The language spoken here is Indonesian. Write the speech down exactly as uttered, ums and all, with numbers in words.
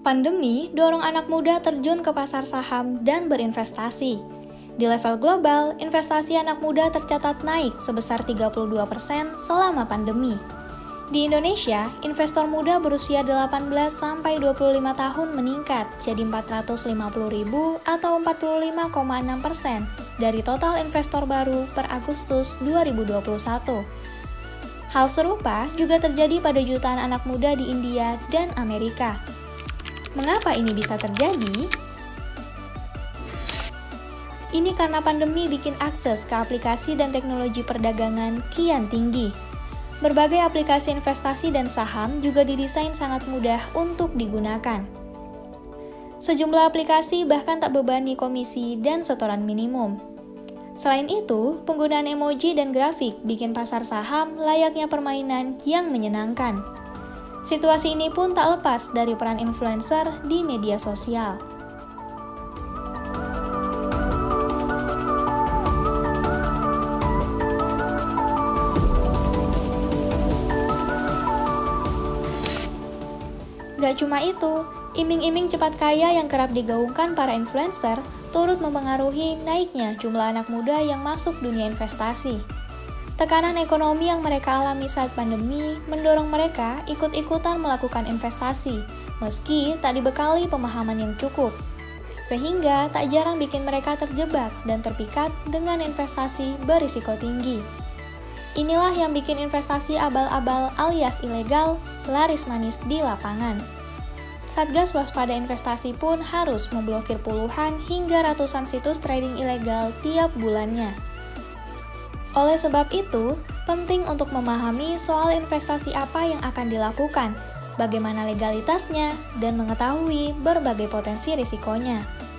Pandemi dorong anak muda terjun ke pasar saham dan berinvestasi. Di level global, investasi anak muda tercatat naik sebesar tiga puluh dua persen selama pandemi. Di Indonesia, investor muda berusia delapan belas sampai dua puluh lima tahun meningkat jadi empat ratus lima puluh ribu atau empat puluh lima koma enam persen dari total investor baru per Agustus dua ribu dua puluh satu. Hal serupa juga terjadi pada jutaan anak muda di India dan Amerika. Mengapa ini bisa terjadi? Ini karena pandemi bikin akses ke aplikasi dan teknologi perdagangan kian tinggi. Berbagai aplikasi investasi dan saham juga didesain sangat mudah untuk digunakan. Sejumlah aplikasi bahkan tak bebani komisi dan setoran minimum. Selain itu, penggunaan emoji dan grafik bikin pasar saham layaknya permainan yang menyenangkan. Situasi ini pun tak lepas dari peran influencer di media sosial. Gak cuma itu, iming-iming cepat kaya yang kerap digaungkan para influencer turut mempengaruhi naiknya jumlah anak muda yang masuk dunia investasi. Tekanan ekonomi yang mereka alami saat pandemi mendorong mereka ikut-ikutan melakukan investasi, meski tak dibekali pemahaman yang cukup. Sehingga tak jarang bikin mereka terjebak dan terpikat dengan investasi berisiko tinggi. Inilah yang bikin investasi abal-abal alias ilegal laris manis di lapangan. Satgas Waspada Investasi pun harus memblokir puluhan hingga ratusan situs trading ilegal tiap bulannya. Oleh sebab itu, penting untuk memahami soal investasi apa yang akan dilakukan, bagaimana legalitasnya, dan mengetahui berbagai potensi risikonya.